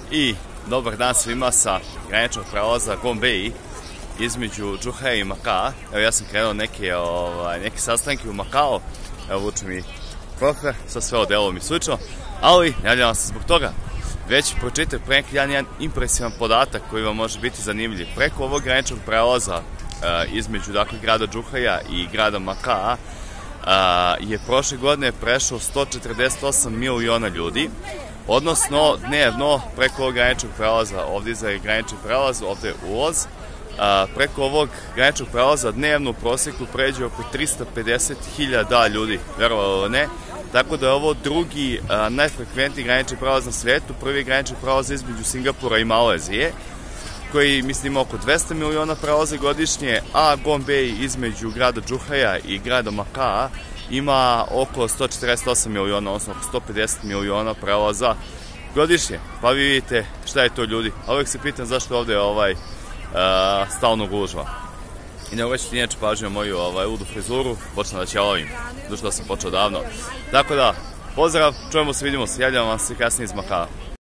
I dobar dan svima sa graničnog prelaza Gombeji između Džuhaja i Makaa. Evo ja sam krenuo neke sastanke u Makao. Evo vuče mi kofer sa sve odelom i slično. Ali ne javljam se zbog toga. Već pročitajte pre neki jedan impresivan podatak koji vam može biti zanimljiv. Preko ovog graničnog prelaza između grada Džuhaja i grada Makaa je prošle godine prešao 148 miliona ljudi. Odnosno, dnevno, preko ovog graničnog prelaza, ovdje je granični prelaz, ovdje je ulaz, preko ovog graničnog prelaza dnevno u proseku pređe oko 350.000 ljudi, verovalo ne. Tako da je ovo drugi najfrekventniji granični prelaz na svijetu, prvi granični prelaz između Singapura i Malezije, koji mislim ima oko 200 miliona prelaza godišnje, a Gombeji između grada Džuhaja i grada Makaa ima oko 148 miliona, odnosno oko 150 miliona prelaza godišnje. Pa vi vidite šta je to, ljudi. A uvijek se pitam zašto ovdje je stalno gužva. I ne uvrećete inače pažnju moju ludu frizuru, počnem da ćelavim, zato što sam počeo davno. Tako da, pozdrav, čujemo se, vidimo se, javljam vam se kasnije iz Makaa.